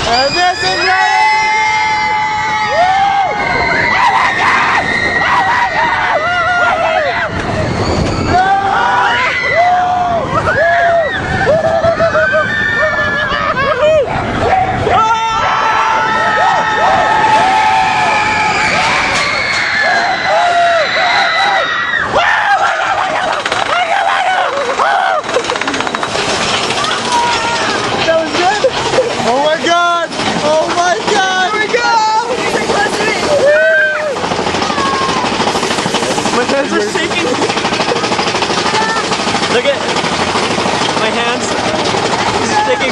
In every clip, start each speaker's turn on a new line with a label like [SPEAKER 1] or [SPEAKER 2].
[SPEAKER 1] And this is ready! Oh my god! Oh my god! Here we go! My hands are shaking. Look at my hands. Shaking.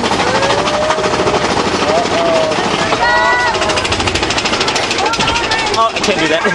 [SPEAKER 1] Oh, I can't do that.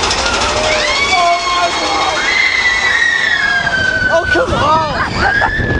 [SPEAKER 1] Come on!